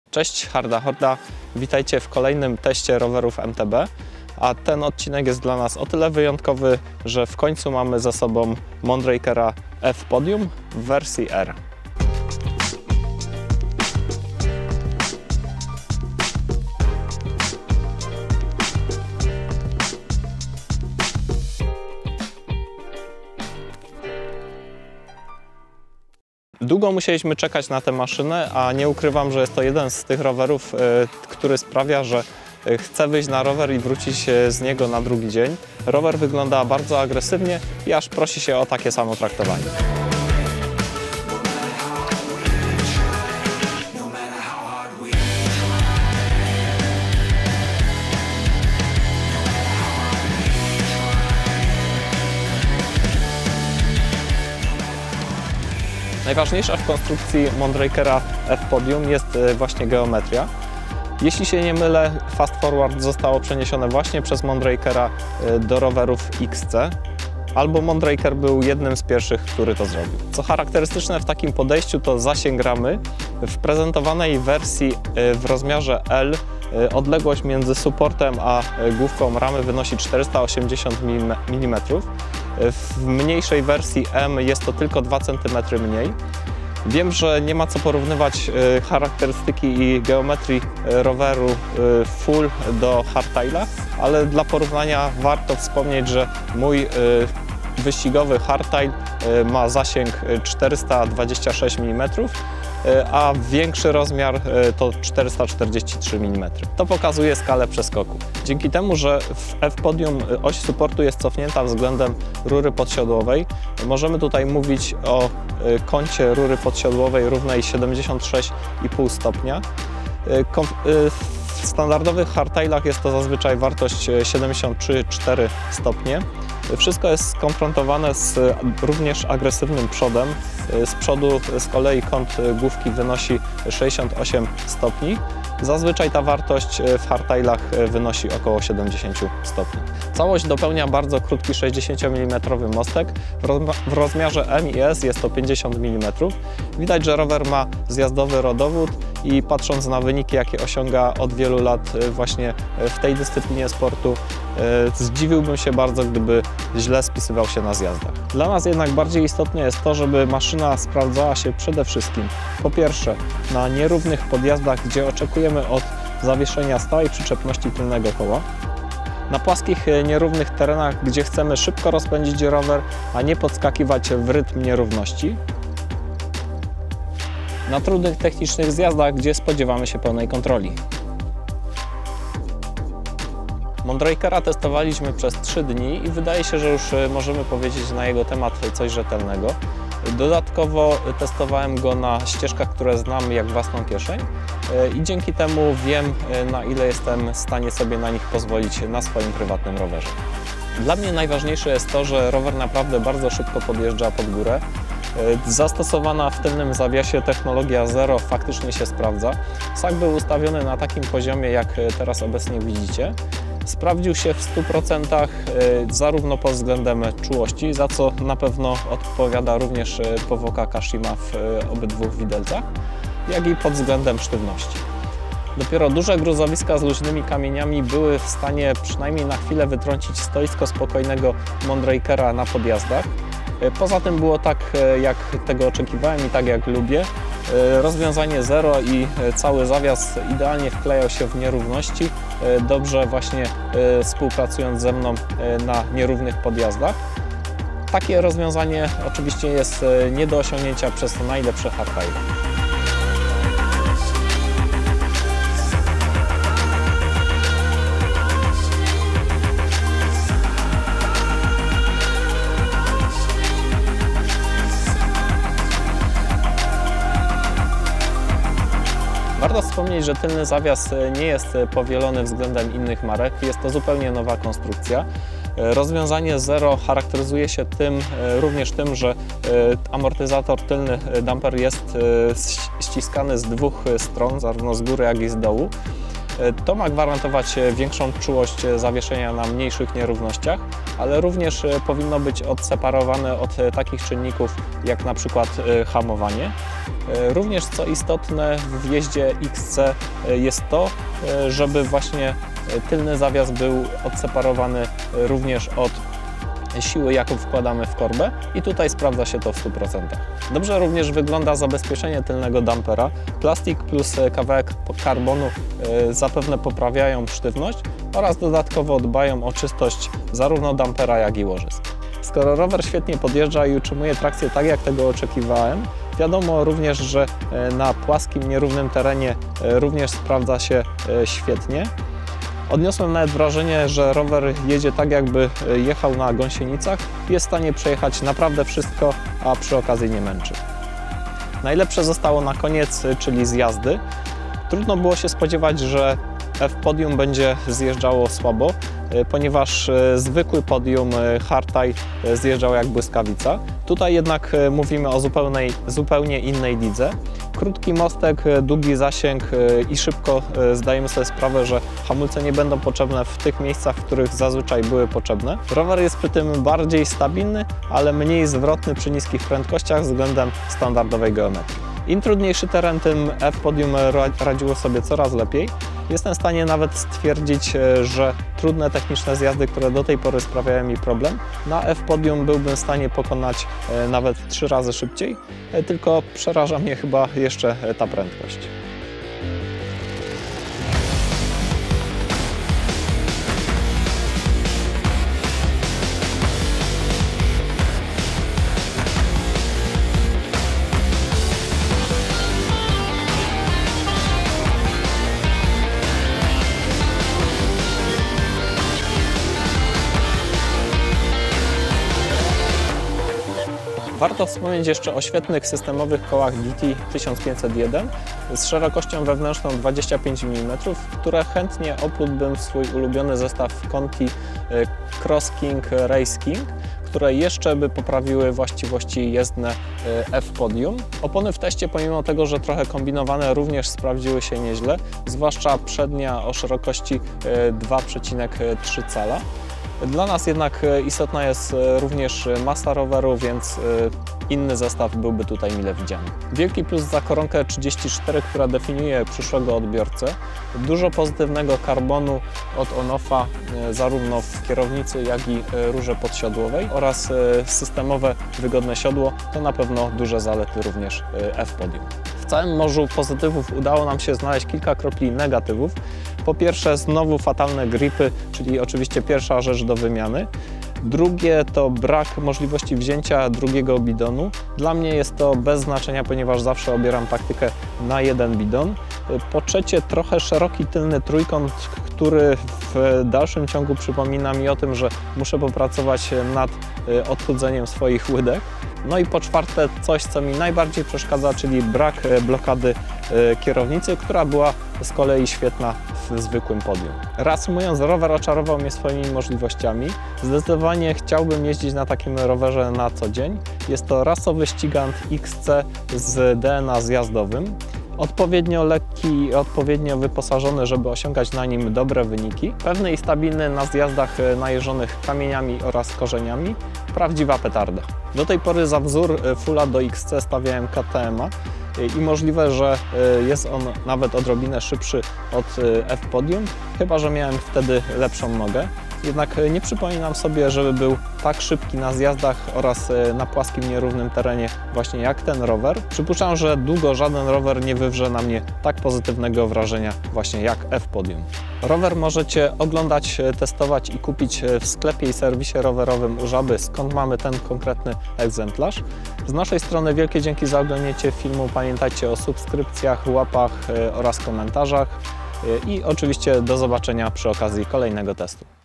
Cześć, Harda Horda, witajcie w kolejnym teście rowerów MTB, a ten odcinek jest dla nas o tyle wyjątkowy, że w końcu mamy za sobą Mondrakera F Podium w wersji R. Długo musieliśmy czekać na tę maszynę, a nie ukrywam, że jest to jeden z tych rowerów, który sprawia, że chcę wyjść na rower i wrócić z niego na drugi dzień. Rower wygląda bardzo agresywnie i aż prosi się o takie samo traktowanie. Najważniejsza w konstrukcji Mondrakera F Podium jest właśnie geometria. Jeśli się nie mylę, Fast Forward zostało przeniesione właśnie przez Mondrakera do rowerów XC, albo Mondraker był jednym z pierwszych, który to zrobił. Co charakterystyczne w takim podejściu, to zasięg ramy. W prezentowanej wersji w rozmiarze L odległość między supportem a główką ramy wynosi 480 mm. W mniejszej wersji M jest to tylko 2 cm mniej. Wiem, że nie ma co porównywać charakterystyki i geometrii roweru full do hardtaila, ale dla porównania warto wspomnieć, że mój wyścigowy hardtail ma zasięg 426 mm, a większy rozmiar to 443 mm. To pokazuje skalę przeskoku. Dzięki temu, że w F Podium oś supportu jest cofnięta względem rury podsiodłowej, możemy tutaj mówić o kącie rury podsiodłowej równej 76,5 stopnia. W standardowych hardtailach jest to zazwyczaj wartość 73,4 stopnie. Wszystko jest skonfrontowane z również agresywnym przodem. Z przodu z kolei kąt główki wynosi 68 stopni. Zazwyczaj ta wartość w hardtailach wynosi około 70 stopni. Całość dopełnia bardzo krótki 60 mm mostek. W rozmiarze M i S jest to 50 mm. Widać, że rower ma zjazdowy rodowód i patrząc na wyniki, jakie osiąga od wielu lat właśnie w tej dyscyplinie sportu, zdziwiłbym się bardzo, gdyby źle spisywał się na zjazdach. Dla nas jednak bardziej istotne jest to, żeby maszyna sprawdzała się przede wszystkim po pierwsze na nierównych podjazdach, gdzie oczekujemy od zawieszenia stałej przyczepności tylnego koła, na płaskich, nierównych terenach, gdzie chcemy szybko rozpędzić rower, a nie podskakiwać w rytm nierówności, na trudnych technicznych zjazdach, gdzie spodziewamy się pełnej kontroli. Mondrakera testowaliśmy przez 3 dni i wydaje się, że już możemy powiedzieć na jego temat coś rzetelnego. Dodatkowo testowałem go na ścieżkach, które znam jak własną kieszeń i dzięki temu wiem, na ile jestem w stanie sobie na nich pozwolić na swoim prywatnym rowerze. Dla mnie najważniejsze jest to, że rower naprawdę bardzo szybko podjeżdża pod górę. Zastosowana w tylnym zawiasie technologia Zero faktycznie się sprawdza. Sak był ustawiony na takim poziomie, jak teraz obecnie widzicie. Sprawdził się w 100% zarówno pod względem czułości, za co na pewno odpowiada również powłoka Kashima w obydwu widelcach, jak i pod względem sztywności. Dopiero duże gruzowiska z luźnymi kamieniami były w stanie przynajmniej na chwilę wytrącić stoisko spokojnego Mondrakera na podjazdach. Poza tym było tak, jak tego oczekiwałem i tak jak lubię. Rozwiązanie Zero i cały zawias idealnie wklejał się w nierówności, dobrze właśnie współpracując ze mną na nierównych podjazdach. Takie rozwiązanie oczywiście jest nie do osiągnięcia przez najlepsze hardtaile. Warto wspomnieć, że tylny zawias nie jest powielony względem innych marek, jest to zupełnie nowa konstrukcja. Rozwiązanie Zero charakteryzuje się również tym, że amortyzator tylny damper jest ściskany z 2 stron, zarówno z góry, jak i z dołu. To ma gwarantować większą czułość zawieszenia na mniejszych nierównościach, ale również powinno być odseparowane od takich czynników jak na przykład hamowanie. Również co istotne w jeździe XC jest to, żeby właśnie tylny zawias był odseparowany również od siły, jaką wkładamy w korbę i tutaj sprawdza się to w 100%. Dobrze również wygląda zabezpieczenie tylnego dampera. Plastik plus kawałek karbonu zapewne poprawiają sztywność oraz dodatkowo dbają o czystość zarówno dampera, jak i łożysk. Skoro rower świetnie podjeżdża i utrzymuje trakcję tak, jak tego oczekiwałem, wiadomo również, że na płaskim, nierównym terenie również sprawdza się świetnie. Odniosłem nawet wrażenie, że rower jedzie tak, jakby jechał na gąsienicach. Jest w stanie przejechać naprawdę wszystko, a przy okazji nie męczy. Najlepsze zostało na koniec, czyli zjazdy. Trudno było się spodziewać, że F-Podium będzie zjeżdżało słabo, ponieważ zwykły Podium Hardtail zjeżdżał jak błyskawica. Tutaj jednak mówimy o zupełnie innej lidze. Krótki mostek, długi zasięg i szybko zdajemy sobie sprawę, że hamulce nie będą potrzebne w tych miejscach, w których zazwyczaj były potrzebne. Rower jest przy tym bardziej stabilny, ale mniej zwrotny przy niskich prędkościach względem standardowej geometrii. Im trudniejszy teren, tym F-Podium radziło sobie coraz lepiej. Jestem w stanie nawet stwierdzić, że trudne techniczne zjazdy, które do tej pory sprawiały mi problem, na F-Podium byłbym w stanie pokonać nawet 3 razy szybciej, tylko przeraża mnie chyba jeszcze ta prędkość. Warto wspomnieć jeszcze o świetnych systemowych kołach GT 1501 z szerokością wewnętrzną 25 mm, które chętnie oplułbym w swój ulubiony zestaw Conti Cross King Race King, które jeszcze by poprawiły właściwości jezdne F-Podium. Opony w teście, pomimo tego, że trochę kombinowane, również sprawdziły się nieźle, zwłaszcza przednia o szerokości 2,3 cala. Dla nas jednak istotna jest również masa roweru, więc inny zestaw byłby tutaj mile widziany. Wielki plus za koronkę 34, która definiuje przyszłego odbiorcę. Dużo pozytywnego karbonu od on-offa zarówno w kierownicy, jak i rurze podsiodłowej oraz systemowe, wygodne siodło. To na pewno duże zalety również F-Podium. W całym morzu pozytywów udało nam się znaleźć kilka kropli negatywów. Po pierwsze, znowu fatalne gripy, czyli oczywiście pierwsza rzecz do wymiany. Drugie to brak możliwości wzięcia drugiego bidonu. Dla mnie jest to bez znaczenia, ponieważ zawsze obieram taktykę na jeden bidon. Po trzecie, trochę szeroki tylny trójkąt, który w dalszym ciągu przypomina mi o tym, że muszę popracować nad odchudzeniem swoich łydek. No i po czwarte, coś, co mi najbardziej przeszkadza, czyli brak blokady kierownicy, która była z kolei świetna w zwykłym Podium. Reasumując, rower oczarował mnie swoimi możliwościami. Zdecydowanie chciałbym jeździć na takim rowerze na co dzień. Jest to rasowy ścigant XC z DNA zjazdowym. Odpowiednio lekki i odpowiednio wyposażony, żeby osiągać na nim dobre wyniki. Pewny i stabilny na zjazdach najeżonych kamieniami oraz korzeniami. Prawdziwa petarda. Do tej pory za wzór fulla do XC stawiałem KTM-a i możliwe, że jest on nawet odrobinę szybszy od F-Podium, chyba że miałem wtedy lepszą nogę. Jednak nie przypominam sobie, żeby był tak szybki na zjazdach oraz na płaskim, nierównym terenie właśnie jak ten rower. Przypuszczam, że długo żaden rower nie wywrze na mnie tak pozytywnego wrażenia właśnie jak F-Podium. Rower możecie oglądać, testować i kupić w sklepie i serwisie rowerowym u Żaby, skąd mamy ten konkretny egzemplarz. Z naszej strony wielkie dzięki za oglądnięcie filmu. Pamiętajcie o subskrypcjach, łapach oraz komentarzach i oczywiście do zobaczenia przy okazji kolejnego testu.